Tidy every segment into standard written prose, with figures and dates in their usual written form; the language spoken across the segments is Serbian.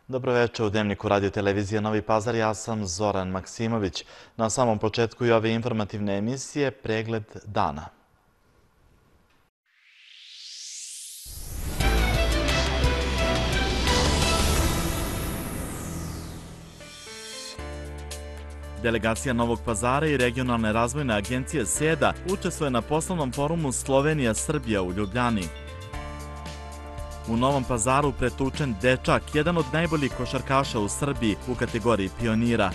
Dobroveče u Dnevniku Radio televizije Novi Pazar, ja sam Zoran Maksimović. Na samom početku i ove informativne emisije pregled dana. Delegacija Novog Pazara i Regionalne razvojne agencije SEDA učestvuje na poslovnom forumu Slovenija-Srbija u Ljubljani. U Novom Pazaru pretučen dečak, jedan od najboljih košarkaša u Srbiji u kategoriji pionira.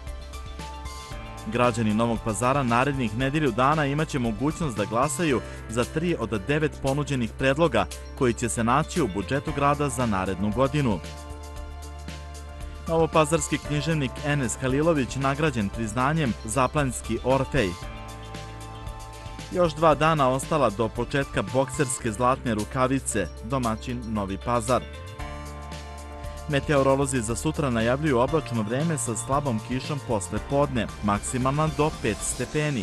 Građani Novog Pazara narednih nedelju dana imaće mogućnost da glasaju za 3 od 9 ponuđenih predloga koji će se naći u budžetu grada za narednu godinu. Novopazarski književnik Enes Halilović nagrađen priznanjem Zaplanjski Orfej. Još 2 dana ostala do početka bokserske zlatne rukavice, domaćin Novi Pazar. Meteorolozi za sutra najavljuju oblačno vreme sa slabom kišom posle podne, maksimalna do 5 stepeni.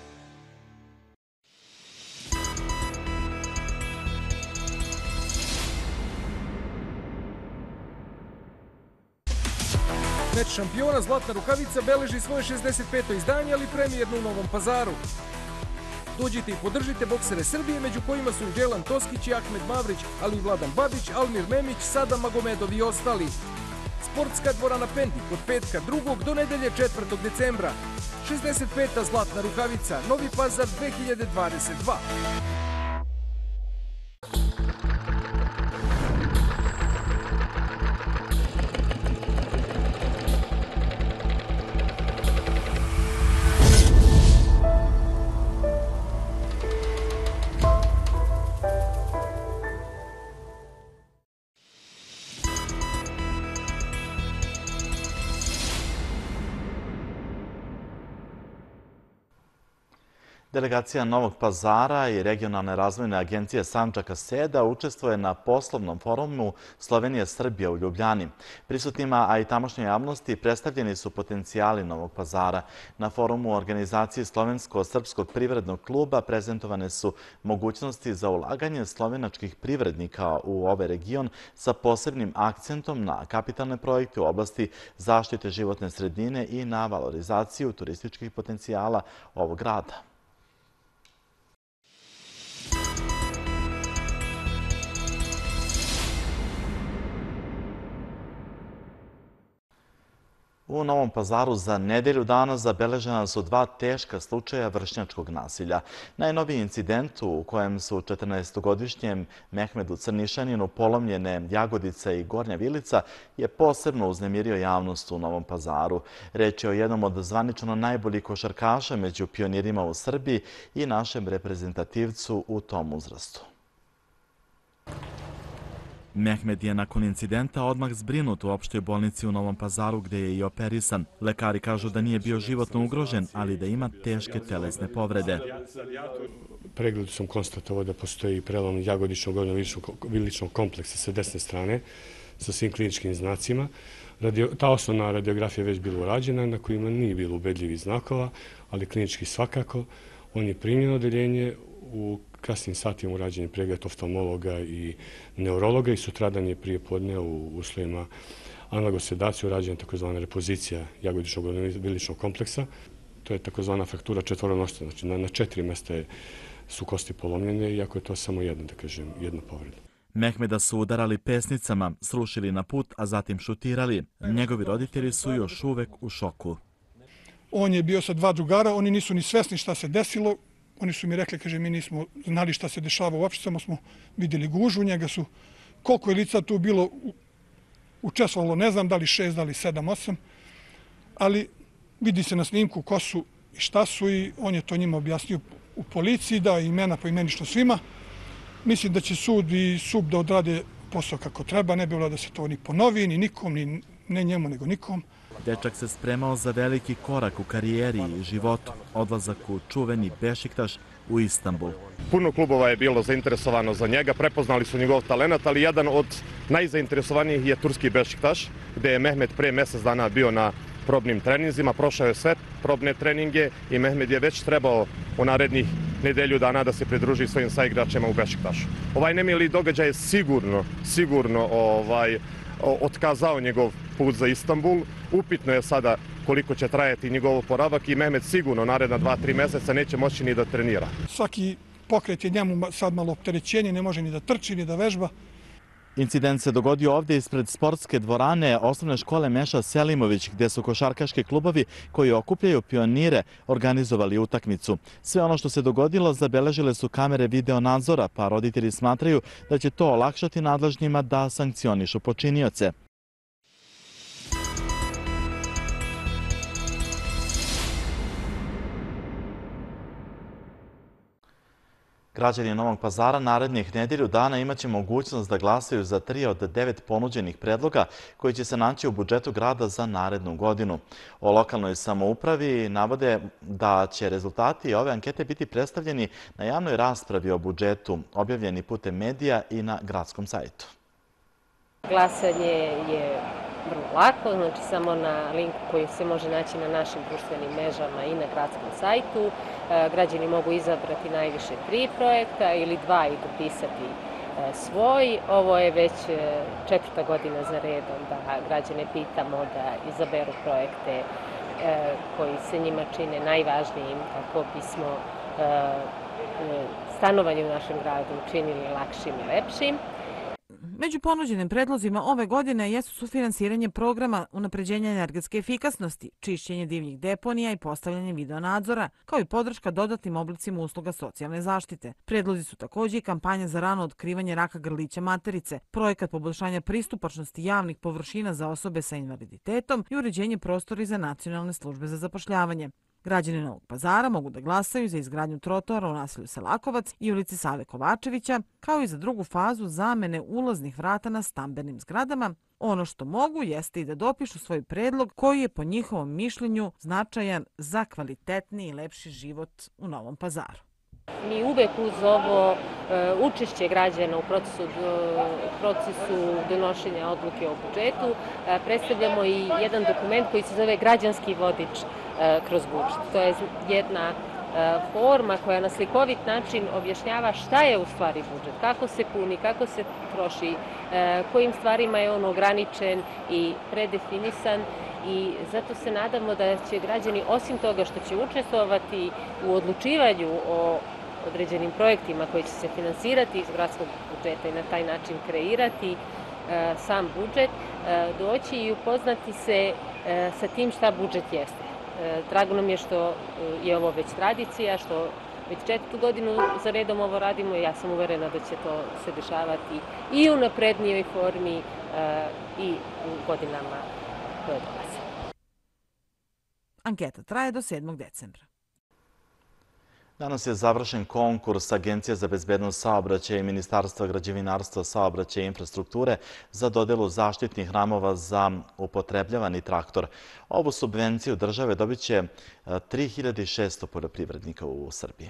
Meč šampiona Zlatna rukavica beleži svoje 65. izdanje, ali premijerno u Novom Pazaru. Dođite i podržite boksere Srbije, među kojima su Đelan Toskić i Ahmed Mavrić, ali i Vladan Babić, Almir Memić, Sada Magomedov i ostali. Sportska dvorana Pendik od petka 2. do nedelje 4. decembra. 65. Zlatna rukavica, Novi Pazar 2022. Delegacija Novog Pazara i Regionalne razvojne agencije Sandžaka SEDA učestvuje na poslovnom forumu Slovenija-Srbija u Ljubljani. Prisutnima, a i tamošnjoj javnosti, predstavljeni su potencijali Novog Pazara. Na forumu organizacije Slovensko-srpskog privrednog kluba prezentovane su mogućnosti za ulaganje slovenačkih privrednika u ovaj region sa posebnim akcentom na kapitalne projekte u oblasti zaštite životne sredine i na valorizaciju turističkih potencijala ovog grada. U Novom Pazaru za nedelju dana zabeležena su 2 teška slučaja vršnjačkog nasilja. Najnoviji incident u kojem su 14-godišnjem Mehmedu Crnišaninu polomljene Jagodica i Gornja Vilica je posebno uznemirio javnost u Novom Pazaru. Reč je o jednom od zvanično najboljih košarkaša među pionirima u Srbiji i našem reprezentativcu u tom uzrastu. Mehmed je nakon incidenta odmah zbrinut u opštoj bolnici u Novom Pazaru gde je i operisan. Lekari kažu da nije bio životno ugrožen, ali da ima teške telesne povrede. Pregledu sam konstatovao da postoji prelom jagodičnog gornjo-viličnog kompleksa sa desne strane sa svim kliničkim znacima. Ta osnovna radiografija je već bila urađena, na kojima nije bilo ubedljivih znakova, ali klinički svakako. On je primljen odeljenje, u kasnim satima urađen je pregled oftalmologa i neurologa i sutradan je prije podne u uslovima analogosedacije urađena takozvana repozicija jagodičnog gornjo-viličnog kompleksa. To je takozvana fraktura četvoronošca, znači na 4 mesta su kosti polomljene, iako je to samo jedna povreda. Mehmeda su udarali pesnicama, srušili na put, a zatim šutirali. Njegovi roditelji su još uvek u šoku. On je bio sa 2 drugara, oni nisu ni svesni šta se desilo. Oni su mi rekli, kaže, mi nismo znali šta se dešava uopšte, samo smo vidjeli gužu. Njega su, koliko je lica tu bilo učestvovalo, ne znam, da li 6, da li 7, 8, ali vidi se na snimku ko su i šta su i on je to njima objasnio u policiji, da imena poimenično svima. Mislim da će sud i SUP da odrade posao kako treba, ne bi bilo da se to ni ponovi, ni nikom, ni ne njemu, nego nikom. Dečak se spremao za veliki korak u karijeri i životu, odlazak u čuveni Bešiktaš u Istanbul. Puno klubova je bilo zainteresovano za njega, prepoznali su njegov talent, ali jedan od najzainteresovanijih je turski Bešiktaš, gde je Mehmed pre mjesec dana bio na probnim treninzima, prošao je sve probne treninge i Mehmed je već trebao u narednih nedelju dana da se pridruži svojim saigračima u Bešiktašu. Ovaj nemili događaj je sigurno otkazao njegov put za Istanbul. Upitno je sada koliko će trajati njegov oporavak i Mehmet sigurno naredna 2-3 meseca neće moći ni da trenira. Svaki pokret je njemu sad malo opterećenje, ne može ni da trči, ni da vežba. Incident se dogodio ovdje ispred sportske dvorane osnovne škole Meša Selimović, gdje su košarkaški klubovi koji okupljaju pionire organizovali utakmicu. Sve ono što se dogodilo zabeležile su kamere video nadzora, pa roditelji smatraju da će to olakšati nadležnjima da sankcionišu počinioce. Građani Novog Pazara narednih nedelju dana imaće mogućnost da glasaju za 3 od 9 ponuđenih predloga koji će se naći u budžetu grada za narednu godinu. O lokalnoj samoupravi navode da će rezultati ove ankete biti predstavljeni na javnoj raspravi o budžetu, objavljeni putem medija i na gradskom sajtu. Glasanje je vrlo lako, znači samo na linku koji se može naći na našim društvenim mrežama i na gradskom sajtu. Građani mogu izabrati najviše 3 projekta ili 2 i dopisati svoj. Ovo je već 4. godina za redom da građane pitamo da izaberu projekte koji se njima čine najvažnijim kako bismo stanovanje u našem gradu učinili lakšim i lepšim. Među ponuđenim predlozima ove godine jesu sufinansiranje programa unapređenja energetske efikasnosti, čišćenje divljih deponija i postavljanje videonadzora, kao i podrška dodatnim oblicima usluga socijalne zaštite. Predlozi su također i kampanja za rano otkrivanje raka grlića materice, projekat poboljšanja pristupačnosti javnih površina za osobe sa invaliditetom i uređenje prostora za nacionalne službe za zapošljavanje. Građani Novog Pazara mogu da glasaju za izgradnju trotoara u naselju Selakovac i ulici Save Kovačevića, kao i za drugu fazu zamene ulaznih vrata na stambenim zgradama. Ono što mogu jeste i da dopišu svoj predlog koji je po njihovom mišljenju značajan za kvalitetniji i lepši život u Novom Pazaru. Mi uvek uz ovo učešće građana u procesu donošenja odluke o budžetu predstavljamo i jedan dokument koji se zove građanski vodič kroz budžet. To je jedna forma koja na slikovit način objašnjava šta je u stvari budžet, kako se puni, kako se troši, kojim stvarima je on ograničen i predefinisan. I zato se nadamo da će građani, osim toga što će učestvovati u odlučivanju o određenim projektima koji će se finansirati iz gradskog budžeta i na taj način kreirati sam budžet, doći i upoznati se sa tim šta budžet jeste. Drago nam je što je ovo već tradicija, što već 4. godinu za redom ovo radimo i ja sam uverena da će to se dešavati i u naprednijoj formi i u godinama koje dolaze. Anketa traje do 7. decembra. Danas je završen konkurs Agencije za bezbednost saobraćaja i Ministarstva građevinarstva, saobraćaja i infrastrukture za dodelu zaštitnih ramova za upotrebljavani traktor. Ovu subvenciju države dobit će 3600 poljoprivrednika u Srbiji.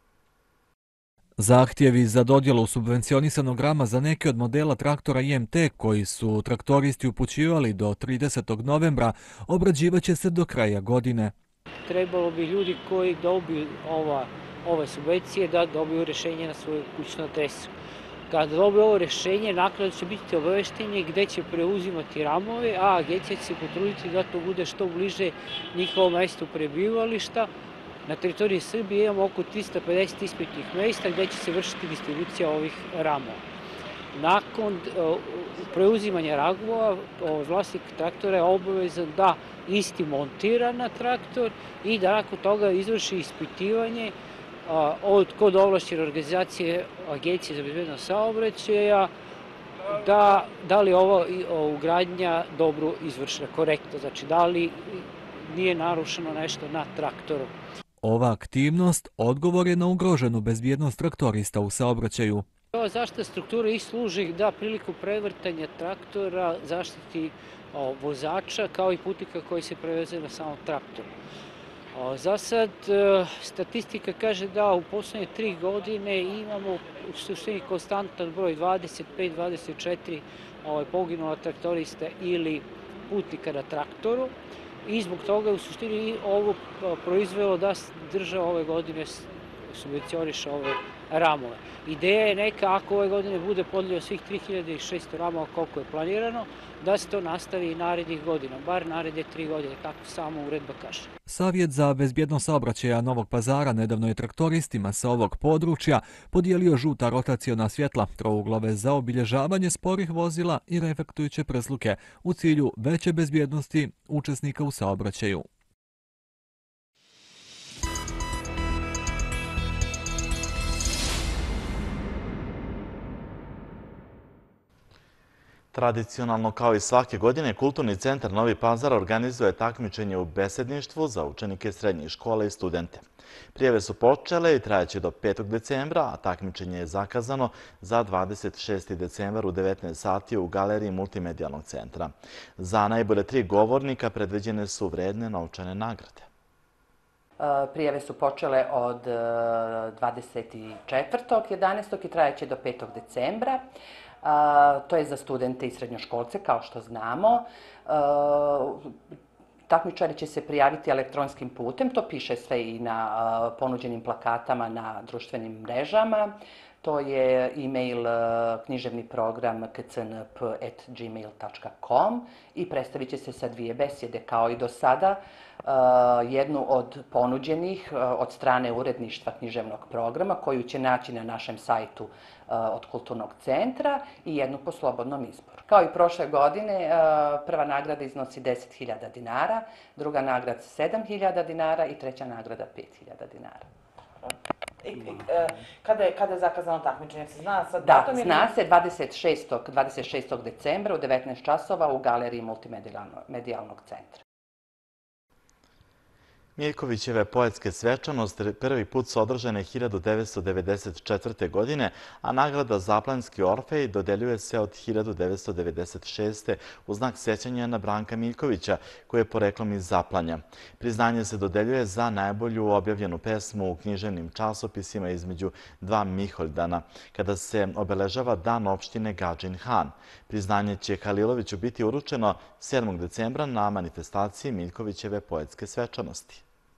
Zahtjevi za dodjelu subvencionisanog rama za neke od modela traktora IMT koji su traktoristi upućivali do 30. novembra obrađivaće se do kraja godine. Trebalo bi ljudi koji dobiju ove subvencije da dobiju rješenje na svoju kućnu adresu. Kada dobiju ovo rješenje, naknadno će biti obavešteni gdje će preuzimati ramove, a agencija će se potruditi da to bude što bliže njihovom mjestu prebivališta. Na teritoriji Srbije imamo oko 350 ispitnih mjesta gdje će se vršiti distribucija ovih ramova. Nakon preuzimanja ramova, vlasnik traktora je obavezan da isti montira na traktor i da nakon toga izvrši ispitivanje kod ovlašćene organizacije Agencije za bezbednost saobraćaja da li ova ugradnja dobro izvršena, korektno, znači da li nije narušeno nešto na traktoru. Ova aktivnost odgovor je na ugroženu bezbjednost traktorista u saobraćaju. Ova zaštita struktura i služi da priliku prevrtanja traktora zaštiti vozača kao i putnika koji se preveze na samom traktoru. Za sad statistika kaže da u posljednje 3 godine imamo u suštini konstantan broj 25-24 poginula traktorista ili putnika na traktoru i zbog toga u suštini ovo proizvelo da država ove godine subvencioniše ove ramove. Ideja je neka, ako ove godine bude podeljeno svih 3600 ramova koliko je planirano, da se to nastavi i narednih godina, bar naredne 3 godine, kako sama uredba kaže. Savjet za bezbjednost saobraćaja Novog Pazara nedavno je traktoristima sa ovog područja podijelio žuta rotaciona svjetla, trouglove za obilježavanje sporih vozila i reflektujuće prsluke u cilju veće bezbjednosti učesnika u saobraćaju. Tradicionalno, kao i svake godine, Kulturni centar Novi Pazar organizuje takmičenje u besedništvu za učenike srednjih škola i studente. Prijave su počele i trajaće do 5. decembra, a takmičenje je zakazano za 26. decembar u 19 sati u galeriji Multimedijalnog centra. Za najbolje 3 govornika predviđene su vredne novčane nagrade. Prijave su počele od 24.11. i trajaće do 5. decembra. To je za studente i srednjoškolce, kao što znamo. Takmičari će se prijaviti elektronskim putem, to piše sve i na ponuđenim plakatama na društvenim mrežama. To je e-mail književni program kcnp@gmail.com i predstavit će se sa 2 besjede, kao i do sada. Jednu od ponuđenih od strane uredništva književnog programa, koju će naći na našem sajtu od Kulturnog centra, i jednu po slobodnom izboru. Kao i prošle godine, prva nagrada iznosi 10.000 dinara, druga nagrada 7.000 dinara i treća nagrada 5.000 dinara. Kada je zakazano takmičenje? Se zna sad da, datum? Zna se 26. decembra u 19 časova u galeriji Multimedijalnog centra. Miljkovićeve poetske svečanosti prvi put su održane 1994. godine, a nagrada Zaplanjski Orfej dodeljuje se od 1996. u znak sjećanja na Branka Miljkovića, koji je poreklom iz Zaplanja. Priznanje se dodeljuje za najbolju objavljenu pesmu u književnim časopisima između 2 Miholdana, kada se obeležava Dan opštine Gadžin Han. Priznanje će Haliloviću biti uručeno 7. decembra na manifestaciji Miljkovićeve poetske svečanosti.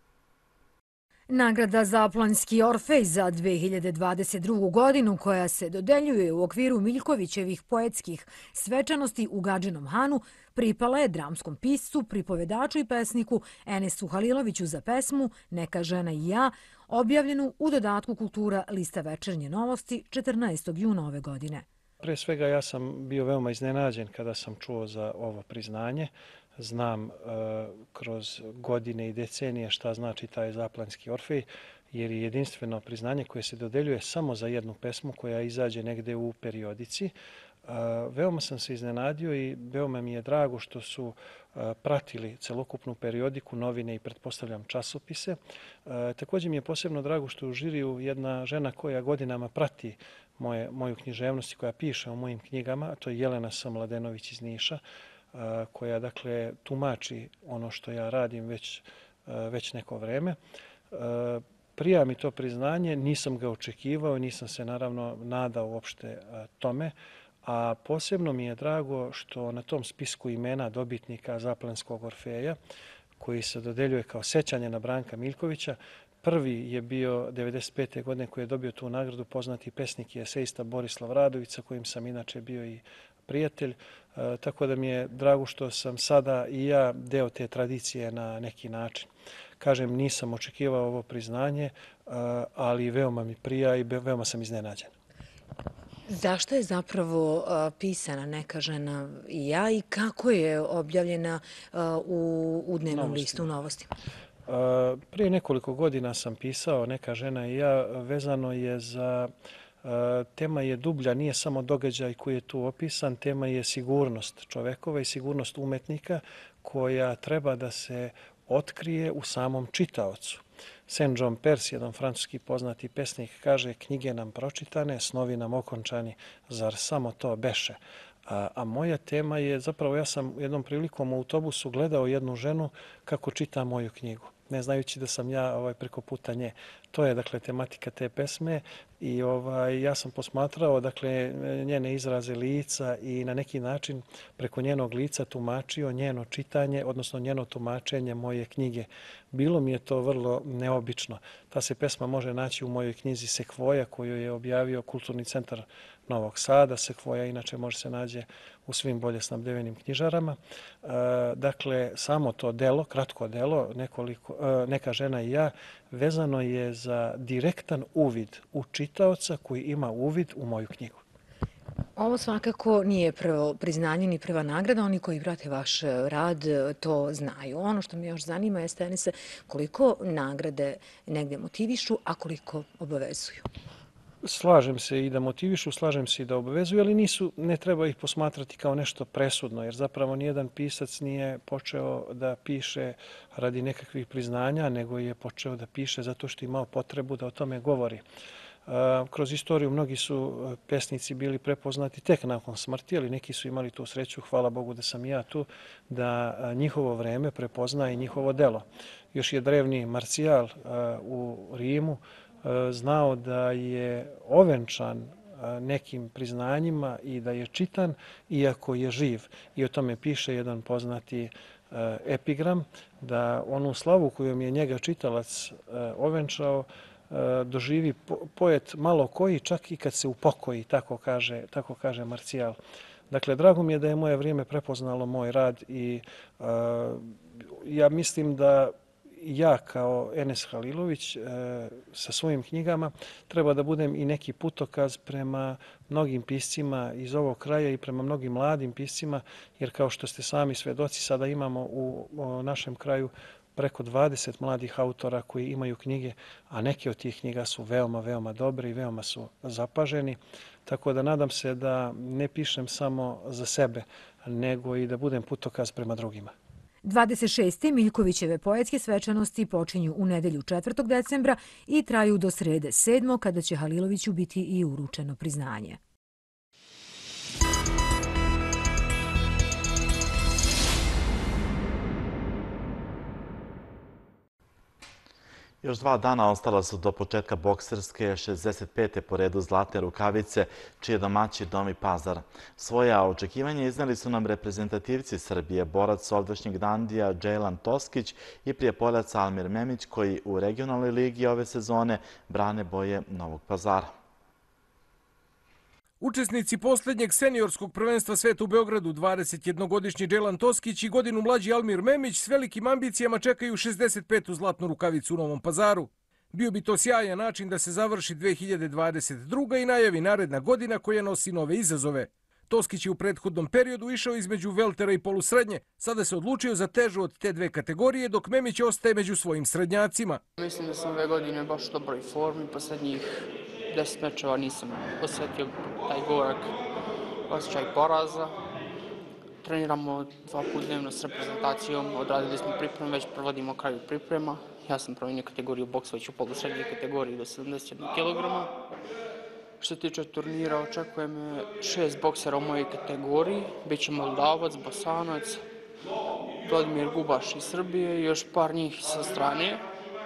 Nagrada Zaplanjski Orfej za 2022. godinu, koja se dodeljuje u okviru Miljkovićevih poetskih svečanosti u Gadžinom Hanu, pripala je dramskom piscu, pripovedaču i pesniku Enesu Haliloviću za pesmu Neka žena i ja, objavljenu u dodatku Kultura lista Večernje novosti 14. juna ove godine. Pre svega ja sam bio veoma iznenađen kada sam čuo za ovo priznanje. Znam kroz godine i decenije šta znači taj Zaplanjski Orfej, jer je jedinstveno priznanje koje se dodeljuje samo za jednu pesmu koja izađe negde u periodici. Veoma sam se iznenadio i veoma mi je drago što su pratili celokupnu periodiku, novine i pretpostavljam časopise. Također mi je posebno drago što je u žiriju jedna žena koja godinama prati moju književnost i koja piše o mojim knjigama, a to je Jelena Mladenović iz Niša, koja dakle tumači ono što ja radim već neko vreme. Prija mi to priznanje, nisam ga očekivao, nisam se naravno nadao uopšte tome, a posebno mi je drago što na tom spisku imena dobitnika Zaplanjskog Orfeja, koji se dodeljuje kao sećanje na Branka Miljkovića, prvi je bio 1995. godine koji je dobio tu nagradu poznati pesnik i esejista Borislav Radović, sa kojim sam inače bio i prijatelj, tako da mi je drago što sam sada i ja deo te tradicije na neki način. Kažem, nisam očekivao ovo priznanje, ali veoma mi prija i veoma sam iznenađen. Zašto je zapravo pisana Neka žena i ja i kako je objavljena u dnevnom listu u novostima? Prije nekoliko godina sam pisao Neka žena i ja, vezano je za... Tema je dublja, nije samo događaj koji je tu opisan, tema je sigurnost čovekova i sigurnost umetnika koja treba da se otkrije u samom čitaocu. Saint John Perse, jedan francuski poznati pesnik, kaže: knjige nam pročitane, snovi nam okončani, zar samo to beše? A moja tema je, zapravo ja sam jednom prilikom u autobusu gledao jednu ženu kako čita moju knjigu, ne znajući da sam ja preko puta nje. To je dakle tematika te pesme i ja sam posmatrao dakle njene izraze lica i na neki način preko njenog lica tumačio njeno čitanje, odnosno njeno tumačenje moje knjige. Bilo mi je to vrlo neobično. Ta se pesma može naći u mojoj knjizi Sekvoja koju je objavio Kulturni centar Novog Sada. Sekvoja inače može se nađe u svim bolje snabdevenim knjižarama. Dakle, samo to delo, kratko delo, Neka žena i ja, vezano je za direktan uvid u čitaoca koji ima uvid u moju knjigu. Ovo svakako nije prvo priznanje ni prva nagrada. Oni koji prate vaš rad to znaju. Ono što me još zanima je, Enise, koliko nagrade negde motivišu, a koliko obavezuju? Slažem se i da motivišu, slažem se i da obavezuju, ali ne treba ih posmatrati kao nešto presudno, jer zapravo nijedan pisac nije počeo da piše radi nekakvih priznanja, nego je počeo da piše zato što je imao potrebu da o tome govori. Kroz istoriju mnogi su pesnici bili prepoznati tek nakon smrti, ali neki su imali tu sreću, hvala Bogu da sam ja tu, da njihovo vreme prepozna i njihovo delo. Još je drevni Marcijal u Rimu znao da je ovenčan nekim priznanjima i da je čitan iako je živ. I o tome piše jedan poznati epigram, da onu slavu kojom je njega čitalac ovenčao doživi poet malo koji, čak i kad se upokoji, tako kaže Marcijal. Dakle, drago mi je da je moje vrijeme prepoznalo moj rad i ja mislim da ja kao Enes Halilović sa svojim knjigama treba da budem i neki putokaz prema mnogim piscima iz ovog kraja i prema mnogim mladim piscima, jer kao što ste sami svedoci, sada imamo u našem kraju preko 20 mladih autora koji imaju knjige, a neke od tih knjiga su veoma, veoma dobre i veoma su zapaženi. Tako da nadam se da ne pišem samo za sebe, nego i da budem putokaz prema drugima. 26. Miljkovićeve poetske svečanosti počinju u nedelju 4. decembra i traju do srede 7. kada će Haliloviću biti i uručeno priznanje. Još 2 dana ostala su do početka bokserske 65. po redu Zlatne rukavice, čiji je domaćin Novi Pazar. Svoja očekivanja izneli su nam reprezentativci Srbije, borac ovdašnjeg Dandija Džejlan Toskić i Prijepoljac Almir Memić, koji u regionalnoj ligi ove sezone brane boje Novog Pazara. Učesnici posljednjeg seniorskog prvenstva sveta u Beogradu, 21-godišnji Džejlan Toskić i godinu mlađi Almir Memić s velikim ambicijama čekaju 65. zlatnu rukavicu u Novom Pazaru. Bio bi to sjajan način da se završi 2022. i najavi naredna godina koja nosi nove izazove. Toskić je u prethodnom periodu išao između veltera i polusrednje. Sada se odlučio za težu od te dve kategorije, dok Memić ostaje među svojim srednjacima. Mislim da sam ove godine baš u dobroj formi. Posljednjih 10 mečeva nisam osjetio taj gorak osjećaj poraza. Treniramo 2 puta dnevno s reprezentacijom, odradili smo pripremu, već provodimo kraju priprema. Ja sam promenio kategoriju boksa već u polusrednjoj kategoriji do 71 kg. Što se tiče turnira, očekuje me 6 boksera u mojoj kategoriji. Biće Moldavac, Bosanac, Vladimir Gubaš iz Srbije i još par njih sa strane.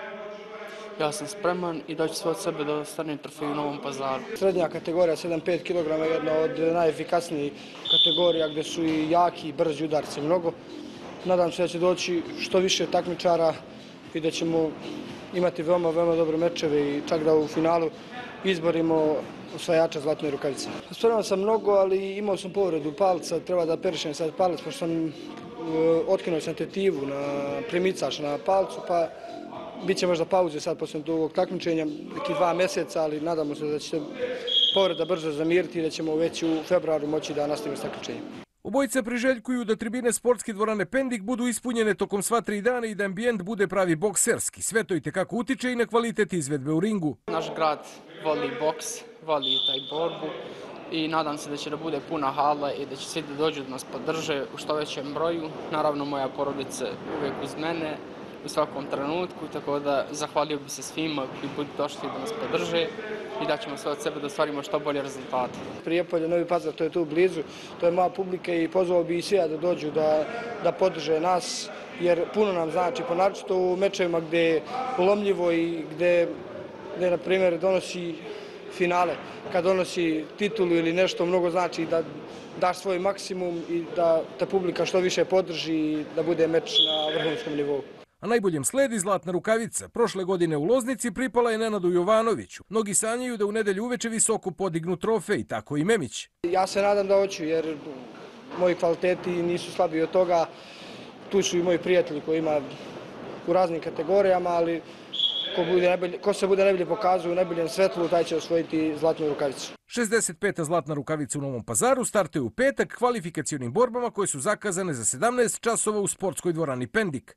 Ja sam spreman i daću sve od sebe da ostane trofej u Novom Pazaru. Srednja kategorija 7-5 kg je jedna od najefikasnijih kategorija gdje su i jaki i brzi udarci mnogo. Nadam se da će doći što više takmičara i da ćemo imati veoma, veoma dobre mečeve i čak da u finalu izborimo osvajača zlatne rukavice. Spreman sam mnogo, ali imao sam povredu palca, treba da perišem sad palac, pošto sam otkinuo sam tetivu na primicač na palcu, pa bit će možda pauze sad poslije ovog takmičenja, neki 2 mjeseca, ali nadamo se da će se povreda brzo zamiriti i da ćemo već u februaru moći da nastavimo s takmičenjem. Obojica priželjkuju da tribine sportske dvorane Pendik budu ispunjene tokom sva 3 dana i da ambijent bude pravi bokserski. Sve to i tekako utiče i na kvalitet izvedbe u ringu. Naš grad voli boks, voli taj borbu i nadam se da će da bude puna hala i da će svi da dođu da nas podrže u što većem broju. Naravno, moja porodica uvijek uz mene u svakom trenutku, tako da zahvalio bi se svima koji budu došli da nas podrže i da ćemo sve od sebe da ostvarimo što bolje rezultate. Prijepolje, Novi Pazar, to je tu blizu, to je moja publika i pozvao bi i sve da dođu da podrže nas, jer puno nam znači, ponačito u mečevima gdje je lomljivo i gdje gde, na primjer, donosi finale. Kad donosi titulu ili nešto, mnogo znači da daš svoj maksimum i da te publika što više podrži i da bude meč na vrhunskom nivou. A najboljem sledi zlatna rukavica. Prošle godine u Loznici pripala je Nenadu Jovanoviću. Mnogi sanjaju da u nedelju uveče visoko podignu trofej, tako i Memić. Ja se nadam da hoću, jer moji kvaliteti nisu slabiji od toga. Tu su i moji prijatelji koji ima u raznim kategorijama, ali ko se bude najbolje pokazao u najboljem svetlu, taj će osvojiti zlatnu rukavicu. 65. zlatna rukavica u Novom Pazaru startuje u petak kvalifikacionim borbama koje su zakazane za 17 časova u sportskoj dvorani Pendik.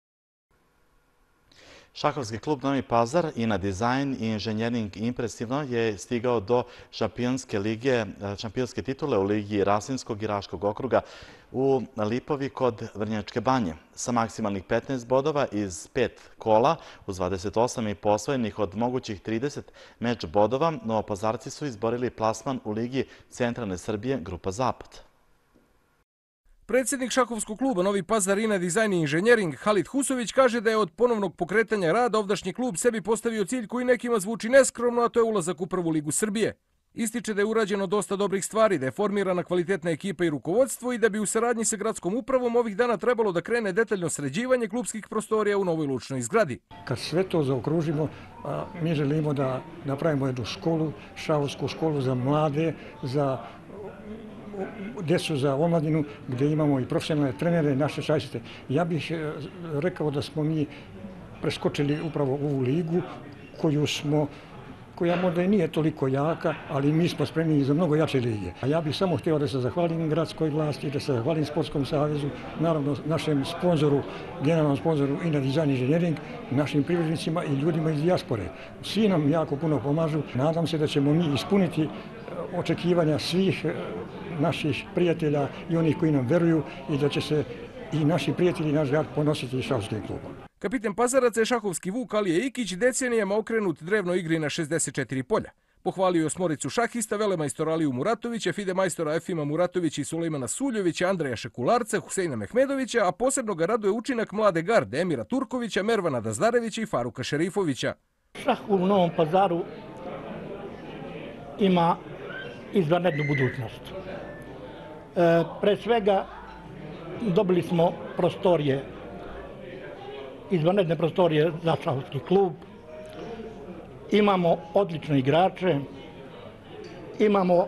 Šahovski klub Novi Pazar i na dizajn i inženjering impresivno je stigao do šampionske titule u Ligi Rasinskog i Raškog okruga u Lipovi kod Vrnjačke banje. Sa maksimalnih 15 bodova iz 5 kola uz 28 i posvojenih od mogućih 30 meč bodova, Novopazarci su izborili plasman u Ligi Centralne Srbije Grupa Zapad. Predsjednik šahovskog kluba Novi Pazar i na dizajn i inženjering Halid Husović kaže da je od ponovnog pokretanja rada ovdašnji klub sebi postavio cilj koji nekima zvuči neskromno, a to je ulazak u prvu ligu Srbije. Ističe da je urađeno dosta dobrih stvari, da je formirana kvalitetna ekipa i rukovodstvo i da bi u saradnji sa gradskom upravom ovih dana trebalo da krene detaljno sređivanje klubskih prostorija u novoj lučnoj zgradi. Kad sve to zaokružimo, mi želimo da napravimo jednu školu, šahovsku školu za mlade, za djecu, za omladinu, gdje imamo i profesionalne trenere i naše šahište. Ja bih rekao da smo mi preskočili upravo ovu ligu koja možda i nije toliko jaka, ali mi smo spremni za mnogo jače lige. A ja bih samo htio da se zahvalim gradskoj vlasti, da se zahvalim Sportskom savezu, naravno našem sponzoru, generalnom sponzoru i na dizajn inženjering, našim privrednicima i ljudima iz dijaspore. Svi nam jako puno pomažu. Nadam se da ćemo mi ispuniti očekivanja svih naših prijatelja i onih koji nam veruju i da će se i naši prijatelji i naš grad ponositi šahovskim klubom. Kapiten Pazaraca je šahovski Vuk Alije Ikić, decenijama okrenut drevnoj igri na 64 polja. Pohvalio je osmoricu šahista, velemajstora Aliju Muratovića, FIDE majstora Efima Muratovića i Sulejmana Suljovića, Andreja Šekularca, Huseina Mehmedovića, a posebno ga raduje učinak mlade garde Emira Turkovića, Mervana Dazdarevića i Faruka Šerifovića. Šah u Novom Pazaru ima izvanrednu budućnost. Pre svega dobili smo prostorije, izvanredne prostorije za šahovski klub, imamo odlične igrače, imamo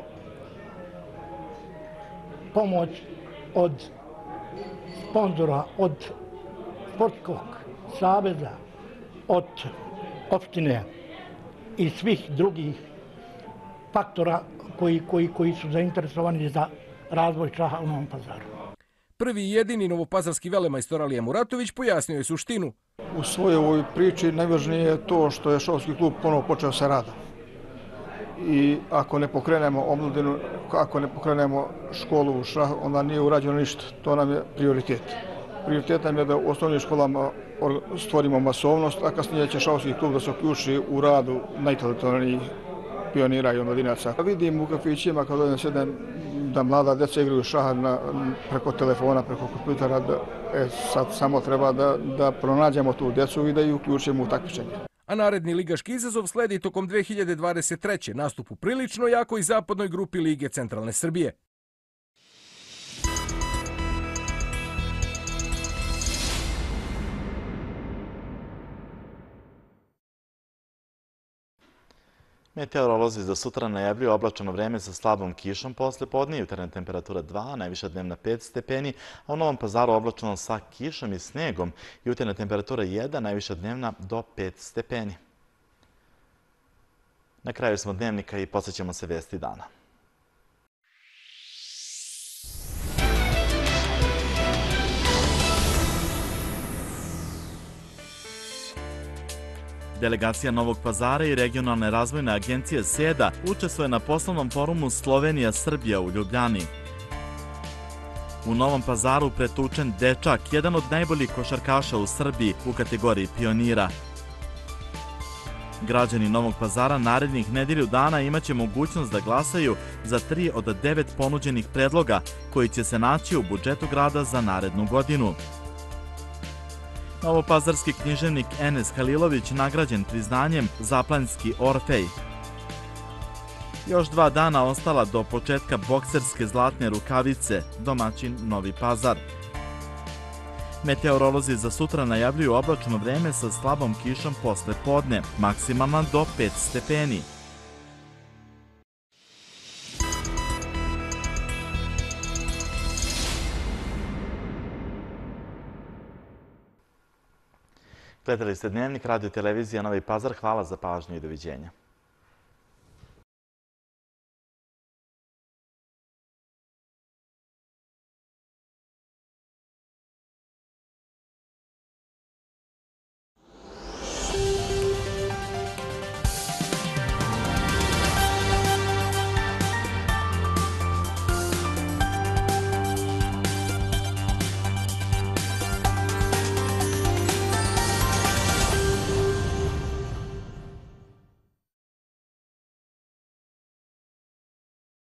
pomoć od sponzora, od Sportskog saveza, od opštine i svih drugih faktora koji su zainteresovani za razvoj šaha u Novom Pazaru. Prvi i jedini novopazarski velemajstor Alija Muratović pojasnio je suštinu. U svojoj ovoj priči najvažnije je to što je šahovski klub ponovo počeo sa radom. I ako ne pokrenemo omladinu, ako ne pokrenemo školu u šah, onda nije urađeno ništa. To nam je prioritet. Prioritet nam je da u osnovnim školama stvorimo masovnost, a kasnije će šahovski klub da se uključi u radu najtalentovanijih pionira i omladinaca. Vidim u kafićima kad ovdje sjedem da mlada djeca igraju šah preko telefona, preko kompjutera. Sad samo treba da pronađemo tu djecu i da ih uključimo u takmičenje. A naredni ligaški izazov sledi tokom 2023. nastup u prilično jakoj zapadnoj grupi Lige Centralne Srbije. Meteorolozi za sutra najavljuju oblačano vreme sa slabom kišom posle podne, jutarnja temperatura 2, najviša dnevna 5 stepeni, a u Novom Pazaru oblačano sa kišom i snegom, jutarnja temperatura 1, najviša dnevna do 5 stepeni. Na kraju smo dnevnika i podsjećamo se vesti dana. Delegacija Novog Pazara i regionalne razvojne agencije SEDA učestvuje na poslovnom forumu Slovenija-Srbija u Ljubljani. U Novom Pazaru pretučen dečak, jedan od najboljih košarkaša u Srbiji u kategoriji pionira. Građani Novog Pazara narednih nedelju dana imaće mogućnost da glasaju za 3 od 9 ponuđenih predloga koji će se naći u budžetu grada za narednu godinu. Novopazarski književnik Enes Halilović nagrađen priznanjem Zaplanjski Orfej. Još 2 dana ostala do početka bokserske zlatne rukavice, domaćin Novi Pazar. Meteorolozi za sutra najavljuju oblačno vreme sa slabom kišom posle podne, maksimalna do 5 stepeni. Gledali ste Dnevnik Radio televizije Novi Pazar. Hvala za pažnju i doviđenja.